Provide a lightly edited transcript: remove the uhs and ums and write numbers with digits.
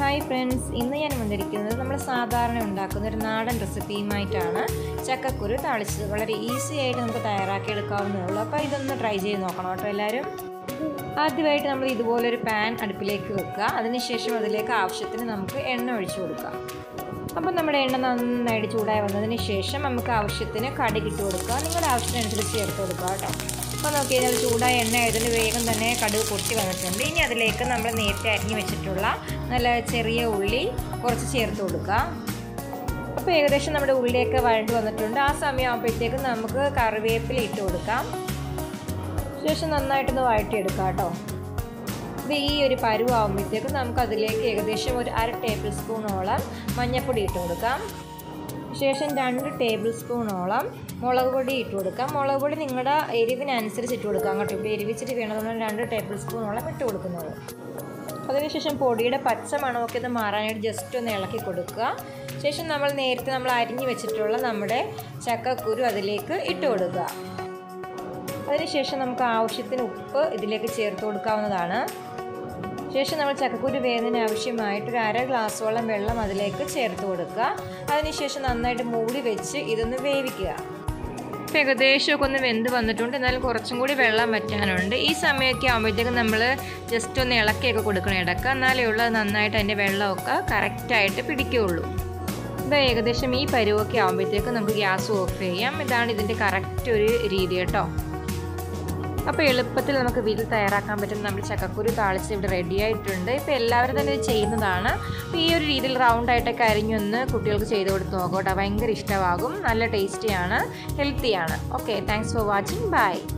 Hi friends, ഇന്ന് ഞാൻ വന്നിരിക്കുന്നത് നമ്മൾ സാധാരണ ഉണ്ടാക്കുന്ന ഒരു നാടൻ റെസിപ്പിയുമായിട്ടാണ്. ചക്കക്കുരു താളിച്ചത് വളരെ ഈസി ആയിട്ട് നമുക്ക് തയ്യാറാക്കിയെടുക്കാവുന്നതേ ഉള്ളൂ. അപ്പോൾ ഇതൊന്ന് ട്രൈ ചെയ്ത് നോക്കണം കേട്ടോ എല്ലാവരും. ആദ്യമായിട്ട് നമ്മൾ ഇതുപോലൊരു പാൻ അടുപ്പിലേക്ക് വെക്കുക. അതിനുശേഷം അതിലേക്ക് ആവശ്യത്തിന് നമുക്ക് എണ്ണ ഒഴിച്ചു കൊടുക്കുക. അപ്പോൾ നമ്മുടെ എണ്ണ നന്നായിട്ട് ചൂടായി വന്നതിന് ശേഷം നമുക്ക് ആവശ്യത്തിന് കടുകിട്ട് കൊടുക്കുക. നിങ്ങളുടെ ആവശ്യത്തിനനുസരിച്ച് ചേർത്ത് കൊടുക്കുക കേട്ടോ. അപ്പോൾ നോക്കി കഴിഞ്ഞാൽ ചൂടായ എണ്ണ ആയതിന് വേഗം തന്നെ കടുക് പൊട്ടി വന്നിട്ടുണ്ട്. ഇനി അതിലേക്ക് നമ്മൾ നേരത്തെ അരിഞ്ഞു വെച്ചിട്ടുള്ള നല്ല ചെറിയ ഉള്ളി കുറച്ച് ചേർത്ത് കൊടുക്കുക. അപ്പോൾ ഏകദേശം നമ്മുടെ ഉള്ളിയൊക്കെ വഴണ്ട് വന്നിട്ടുണ്ട്. ആ സമയമാകുമ്പോഴത്തേക്കും നമുക്ക് കറിവേപ്പില ഇട്ട് കൊടുക്കാം. ശേഷം നന്നായിട്ടൊന്ന് വഴറ്റിയെടുക്കാം കേട്ടോ. അപ്പോൾ ഈ ഒരു പരുവാകുമ്പോഴത്തേക്കും നമുക്ക് അതിലേക്ക് ഏകദേശം ഒരു 1/2 ടേബിൾ സ്പൂണോളം മഞ്ഞൾപ്പൊടി ഇട്ട് കൊടുക്കാം. ശേഷം 2 ടേബിൾ സ്പൂണോളം മുളക് പൊടി ഇട്ട് കൊടുക്കാം. മുളക് പൊടി നിങ്ങളുടെ എരിവിനനുസരിച്ച് ഇട്ട് കൊടുക്കാം കേട്ടോ. ഇപ്പോൾ എരിവിച്ചിട്ട് വേണമെന്നുണ്ടെങ്കിൽ 2 ടേബിൾ സ്പൂണോളം ഇട്ട് കൊടുക്കുന്നത്. അതിനുശേഷം പൊടിയുടെ പച്ച മണമൊക്കെ ഇത് മാറാനായിട്ട് ജസ്റ്റ് ഒന്ന് ഇളക്കി കൊടുക്കുക. ശേഷം നേരത്തെ നമ്മൾ അരിഞ്ഞു വെച്ചിട്ടുള്ള നമ്മുടെ ചക്കക്കുരു അതിലേക്ക് ഇട്ട് കൊടുക്കുക. അതിനുശേഷം നമുക്ക് ആവശ്യത്തിന് ഉപ്പ് ഇതിലേക്ക് ചേർത്ത് കൊടുക്കാവുന്നതാണ്. ശേഷം നമ്മൾ ചക്കക്കുരു വേവുന്നതിന് ആവശ്യമായിട്ട് ഒരു 1/2 ഗ്ലാസ്സോളം വെള്ളം അതിലേക്ക് ചേർത്ത് കൊടുക്കുക. അതിനുശേഷം നന്നായിട്ട് മൂടി വെച്ച് ഇതൊന്ന് വേവിക്കുക. ഇപ്പോൾ ഏകദേശമൊക്കെ ഒന്ന് വെന്ത് വന്നിട്ടുണ്ട്. എന്നാലും കുറച്ചും കൂടി വെള്ളം വറ്റാനുണ്ട്. ഈ സമയമൊക്കെ ആകുമ്പോഴത്തേക്കും നമ്മൾ ജസ്റ്റ് ഒന്ന് ഇളക്കിയൊക്കെ കൊടുക്കണം ഇടയ്ക്ക്. എന്നാലേ ഉള്ളത് നന്നായിട്ട് അതിൻ്റെ വെള്ളമൊക്കെ കറക്റ്റായിട്ട് പിടിക്കുകയുള്ളൂ. ഇപ്പോൾ ഏകദേശം ഈ പരുവൊക്കെ ആകുമ്പോഴത്തേക്കും നമുക്ക് ഗ്യാസ് ഓഫ് ചെയ്യാം. ഇതാണ് ഇതിൻ്റെ കറക്റ്റ് ഒരു രീതി കേട്ടോ. അപ്പോൾ എളുപ്പത്തിൽ നമുക്ക് വീട്ടിൽ തയ്യാറാക്കാൻ പറ്റുന്ന നമ്മൾ ചക്കക്കുരു താളിച്ച് ഇവിടെ റെഡി ആയിട്ടുണ്ട്. ഇപ്പോൾ എല്ലാവരും തന്നെ ഇത് ചെയ്യുന്നതാണ്. അപ്പോൾ ഈ ഒരു രീതിയിൽ റൗണ്ടായിട്ടൊക്കെ അരിഞ്ഞൊന്ന് കുട്ടികൾക്ക് ചെയ്ത് കൊടുത്ത് നോക്കട്ടെ. ഭയങ്കര ഇഷ്ടമാകും. നല്ല ടേസ്റ്റിയാണ്, ഹെൽത്തിയാണ്. Okay, thanks for watching. By.